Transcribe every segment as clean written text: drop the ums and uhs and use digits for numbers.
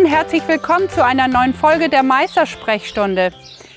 und herzlich willkommen zu einer neuen Folge der Meistersprechstunde.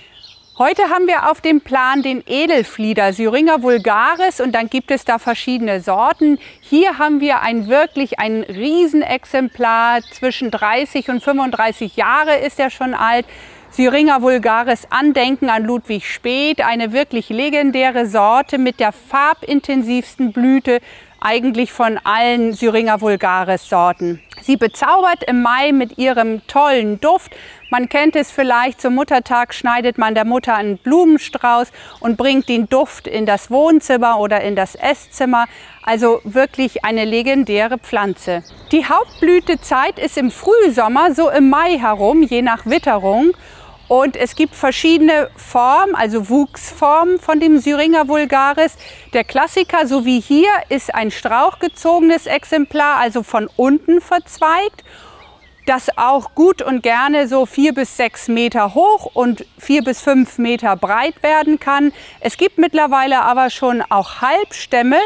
Heute haben wir auf dem Plan den Edelflieder Syringa vulgaris und dann gibt es da verschiedene Sorten. Hier haben wir wirklich ein Riesenexemplar, zwischen 30 und 35 Jahre ist er schon alt. Syringa vulgaris Andenken an Ludwig Späth, eine wirklich legendäre Sorte mit der farbintensivsten Blüte eigentlich von allen Syringa vulgaris Sorten. Sie bezaubert im Mai mit ihrem tollen Duft. Man kennt es vielleicht, zum Muttertag schneidet man der Mutter einen Blumenstrauß und bringt den Duft in das Wohnzimmer oder in das Esszimmer. Also wirklich eine legendäre Pflanze. Die Hauptblütezeit ist im Frühsommer, so im Mai herum, je nach Witterung. Und es gibt verschiedene Formen, also Wuchsformen von dem Syringa vulgaris. Der Klassiker, so wie hier, ist ein strauchgezogenes Exemplar, also von unten verzweigt, das auch gut und gerne so 4 bis 6 Meter hoch und 4 bis 5 Meter breit werden kann. Es gibt mittlerweile aber schon auch Halbstämme,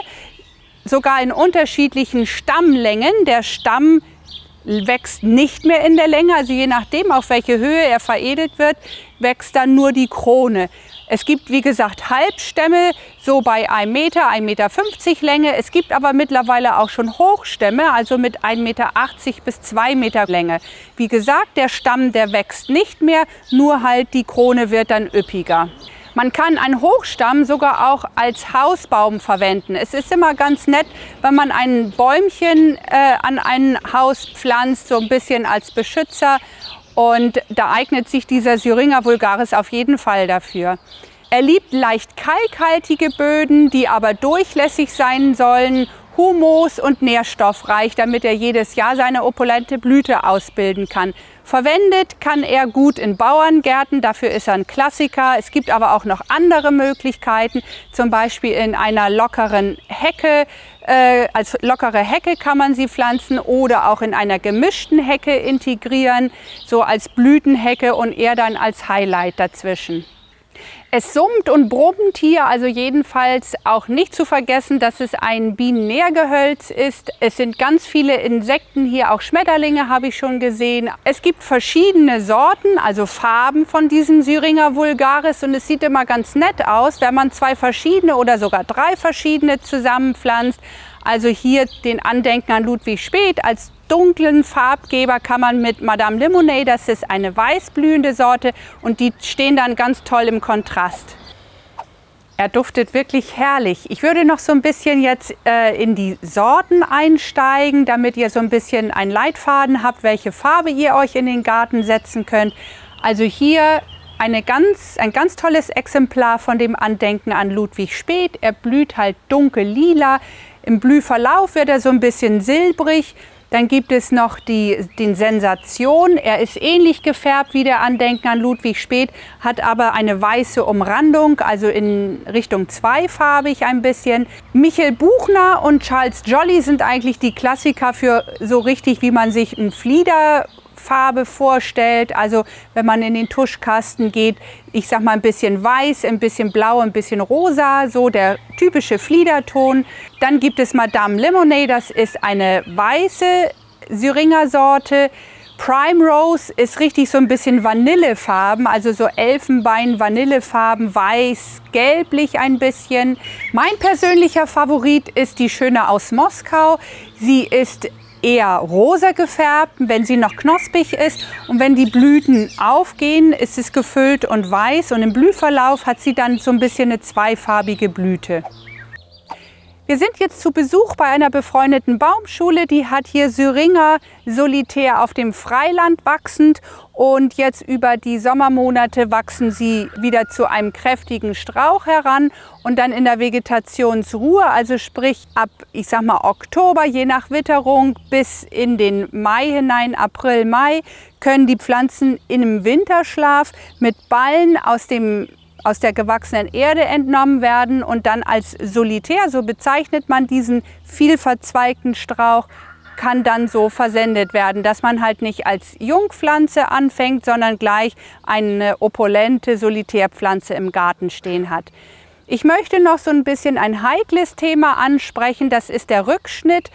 sogar in unterschiedlichen Stammlängen. Der Stamm wächst nicht mehr in der Länge, also je nachdem, auf welche Höhe er veredelt wird, wächst dann nur die Krone. Es gibt, wie gesagt, Halbstämme, so bei 1 Meter, 1,50 Meter Länge. Es gibt aber mittlerweile auch schon Hochstämme, also mit 1,80 Meter bis 2 Meter Länge. Wie gesagt, der Stamm, der wächst nicht mehr, nur halt die Krone wird dann üppiger. Man kann einen Hochstamm sogar auch als Hausbaum verwenden. Es ist immer ganz nett, wenn man ein Bäumchen an ein Haus pflanzt, so ein bisschen als Beschützer. Und da eignet sich dieser Syringa vulgaris auf jeden Fall dafür. Er liebt leicht kalkhaltige Böden, die aber durchlässig sein sollen, humus- und nährstoffreich, damit er jedes Jahr seine opulente Blüte ausbilden kann. Verwendet kann er gut in Bauerngärten, dafür ist er ein Klassiker. Es gibt aber auch noch andere Möglichkeiten, zum Beispiel in einer lockeren Hecke. Als lockere Hecke kann man sie pflanzen oder auch in einer gemischten Hecke integrieren, so als Blütenhecke und er dann als Highlight dazwischen. Es summt und brummt hier, also jedenfalls auch nicht zu vergessen, dass es ein Bienennährgehölz ist. Es sind ganz viele Insekten hier, auch Schmetterlinge habe ich schon gesehen. Es gibt verschiedene Sorten, also Farben von diesem Syringa vulgaris und es sieht immer ganz nett aus, wenn man 2 verschiedene oder sogar 3 verschiedene zusammenpflanzt. Also hier den Andenken an Ludwig Späth als dunklen Farbgeber kann man mit Madame Lemonade, das ist eine weißblühende Sorte und die stehen dann ganz toll im Kontrast. Er duftet wirklich herrlich. Ich würde noch so ein bisschen jetzt in die Sorten einsteigen, damit ihr so ein bisschen einen Leitfaden habt, welche Farbe ihr euch in den Garten setzen könnt. Also hier ein ganz tolles Exemplar von dem Andenken an Ludwig Späth. Er blüht halt dunkel lila. Im Blühverlauf wird er so ein bisschen silbrig. Dann gibt es noch den Sensation. Er ist ähnlich gefärbt wie der Andenken an Ludwig Späth, hat aber eine weiße Umrandung, also in Richtung zweifarbig ein bisschen. Michael Buchner und Charles Jolly sind eigentlich die Klassiker für so richtig, wie man sich einen Fliederfarbe vorstellt. Also wenn man in den Tuschkasten geht, ich sag mal ein bisschen weiß, ein bisschen blau, ein bisschen rosa, so der typische Fliederton. Dann gibt es Madame Lemonade, das ist eine weiße Syringa-Sorte. Prime Rose ist richtig so ein bisschen Vanillefarben, also so Elfenbein-Vanillefarben, weiß, gelblich ein bisschen. Mein persönlicher Favorit ist die Schöne aus Moskau. Sie ist eher rosa gefärbt, wenn sie noch knospig ist und wenn die Blüten aufgehen, ist es gefüllt und weiß und im Blühverlauf hat sie dann so ein bisschen eine zweifarbige Blüte. Wir sind jetzt zu Besuch bei einer befreundeten Baumschule, die hat hier Syringa solitär auf dem Freiland wachsend und jetzt über die Sommermonate wachsen sie wieder zu einem kräftigen Strauch heran und dann in der Vegetationsruhe, also sprich ab, ich sag mal Oktober, je nach Witterung bis in den Mai hinein, April, Mai, können die Pflanzen in einem Winterschlaf mit Ballen aus der gewachsenen Erde entnommen werden und dann als solitär, so bezeichnet man diesen vielverzweigten Strauch, kann dann so versendet werden, dass man halt nicht als Jungpflanze anfängt, sondern gleich eine opulente Solitärpflanze im Garten stehen hat. Ich möchte noch so ein bisschen ein heikles Thema ansprechen, das ist der Rückschnitt.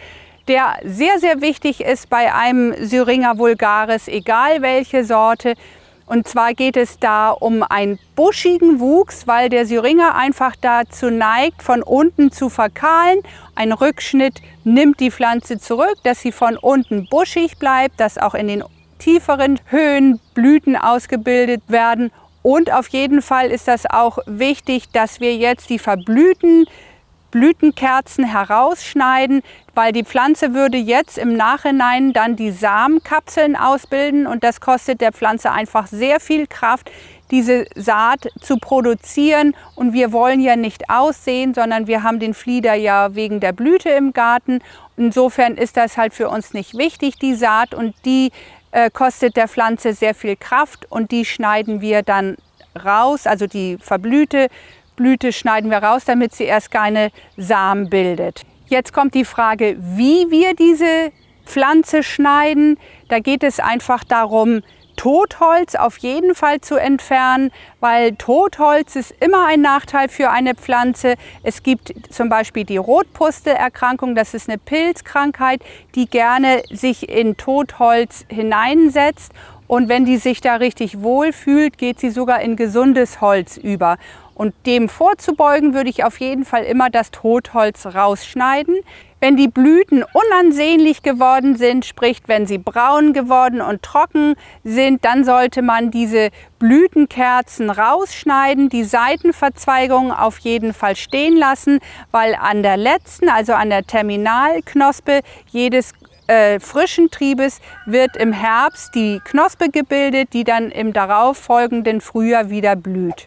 der sehr, sehr wichtig ist bei einem Syringa vulgaris, egal welche Sorte. Und zwar geht es da um einen buschigen Wuchs, weil der Syringa einfach dazu neigt, von unten zu verkahlen. Ein Rückschnitt nimmt die Pflanze zurück, dass sie von unten buschig bleibt, dass auch in den tieferen Höhen Blüten ausgebildet werden. Und auf jeden Fall ist das auch wichtig, dass wir jetzt die verblühten Blütenkerzen herausschneiden, weil die Pflanze würde jetzt im Nachhinein dann die Samenkapseln ausbilden und das kostet der Pflanze einfach sehr viel Kraft, diese Saat zu produzieren. Und wir wollen ja nicht aussehen, sondern wir haben den Flieder ja wegen der Blüte im Garten. Insofern ist das halt für uns nicht wichtig, die Saat, und die kostet der Pflanze sehr viel Kraft und die schneiden wir dann raus, also die verblühte Blüte schneiden wir raus, damit sie erst keine Samen bildet. Jetzt kommt die Frage, wie wir diese Pflanze schneiden. Da geht es einfach darum, Totholz auf jeden Fall zu entfernen, weil Totholz ist immer ein Nachteil für eine Pflanze. Es gibt zum Beispiel die Rotpustelerkrankung, das ist eine Pilzkrankheit, die gerne sich in Totholz hineinsetzt. Und wenn die sich da richtig wohl fühlt, geht sie sogar in gesundes Holz über. Und dem vorzubeugen, würde ich auf jeden Fall immer das Totholz rausschneiden. Wenn die Blüten unansehnlich geworden sind, sprich wenn sie braun geworden und trocken sind, dann sollte man diese Blütenkerzen rausschneiden, die Seitenverzweigungen auf jeden Fall stehen lassen, weil an der letzten, also an der Terminalknospe jedes frischen Triebes wird im Herbst die Knospe gebildet, die dann im darauffolgenden Frühjahr wieder blüht.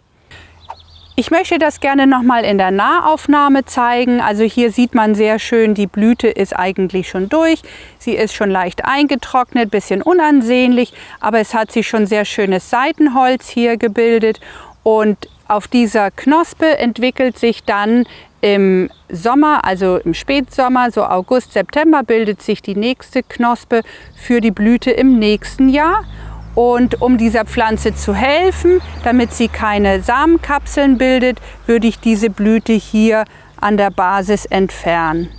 Ich möchte das gerne nochmal in der Nahaufnahme zeigen. Also hier sieht man sehr schön, die Blüte ist eigentlich schon durch. Sie ist schon leicht eingetrocknet, bisschen unansehnlich, aber es hat sich schon sehr schönes Seitenholz hier gebildet. Und auf dieser Knospe entwickelt sich dann im Sommer, also im Spätsommer, so August, September, bildet sich die nächste Knospe für die Blüte im nächsten Jahr. Und um dieser Pflanze zu helfen, damit sie keine Samenkapseln bildet, würde ich diese Blüte hier an der Basis entfernen.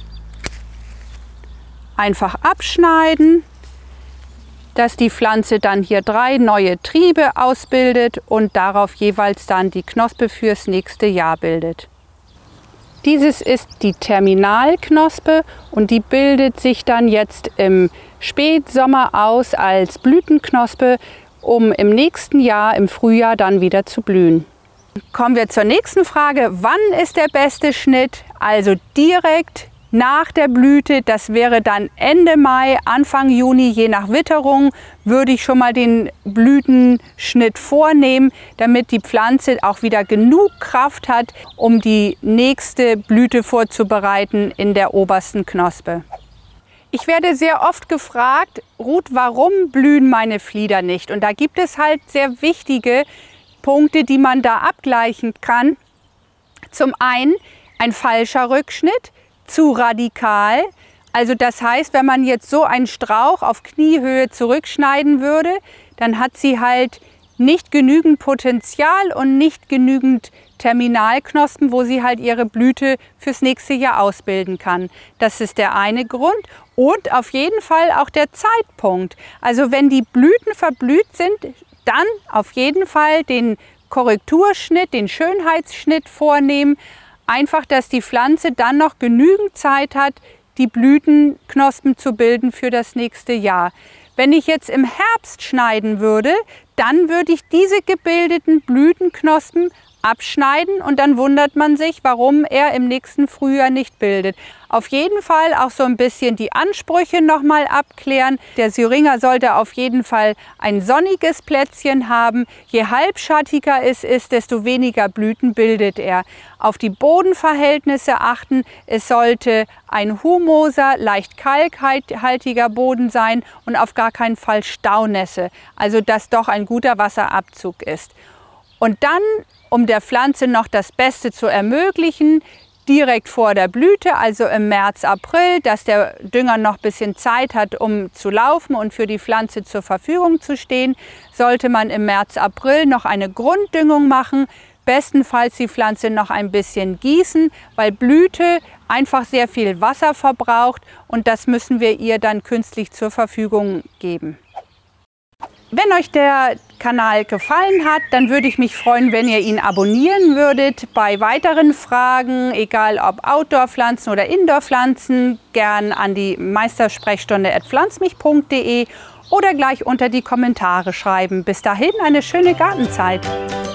Einfach abschneiden, dass die Pflanze dann hier 3 neue Triebe ausbildet und darauf jeweils dann die Knospe fürs nächste Jahr bildet. Dieses ist die Terminalknospe und die bildet sich dann jetzt im Spätsommer aus als Blütenknospe, um im nächsten Jahr, im Frühjahr, dann wieder zu blühen. Kommen wir zur nächsten Frage. Wann ist der beste Schnitt? Also direkt nach der Blüte, das wäre dann Ende Mai, Anfang Juni, je nach Witterung, würde ich schon mal den Blütenschnitt vornehmen, damit die Pflanze auch wieder genug Kraft hat, um die nächste Blüte vorzubereiten in der obersten Knospe. Ich werde sehr oft gefragt, Ruth, warum blühen meine Flieder nicht? Und da gibt es halt sehr wichtige Punkte, die man da abgleichen kann. Zum einen ein falscher Rückschnitt, zu radikal. Also das heißt, wenn man jetzt so einen Strauch auf Kniehöhe zurückschneiden würde, dann hat sie halt nicht genügend Potenzial und nicht genügend Terminalknospen, wo sie halt ihre Blüte fürs nächste Jahr ausbilden kann. Das ist der eine Grund. Und auf jeden Fall auch der Zeitpunkt. Also wenn die Blüten verblüht sind, dann auf jeden Fall den Korrekturschnitt, den Schönheitsschnitt vornehmen. Einfach, dass die Pflanze dann noch genügend Zeit hat, die Blütenknospen zu bilden für das nächste Jahr. Wenn ich jetzt im Herbst schneiden würde, dann würde ich diese gebildeten Blütenknospen abschneiden und dann wundert man sich, warum er im nächsten Frühjahr nicht bildet. Auf jeden Fall auch so ein bisschen die Ansprüche nochmal abklären. Der Syringa sollte auf jeden Fall ein sonniges Plätzchen haben. Je halbschattiger es ist, desto weniger Blüten bildet er. Auf die Bodenverhältnisse achten. Es sollte ein humoser, leicht kalkhaltiger Boden sein und auf gar keinen Fall Staunässe. Also dass doch ein guter Wasserabzug ist. Und dann, um der Pflanze noch das Beste zu ermöglichen, direkt vor der Blüte, also im März, April, dass der Dünger noch ein bisschen Zeit hat, um zu laufen und für die Pflanze zur Verfügung zu stehen, sollte man im März, April noch eine Grunddüngung machen, bestenfalls die Pflanze noch ein bisschen gießen, weil Blüte einfach sehr viel Wasser verbraucht und das müssen wir ihr dann künstlich zur Verfügung geben. Wenn euch der Kanal gefallen hat, dann würde ich mich freuen, wenn ihr ihn abonnieren würdet. Bei weiteren Fragen, egal ob Outdoor-Pflanzen oder Indoor-Pflanzen, gern an die meistersprechstunde@pflanzmich.de oder gleich unter die Kommentare schreiben. Bis dahin eine schöne Gartenzeit.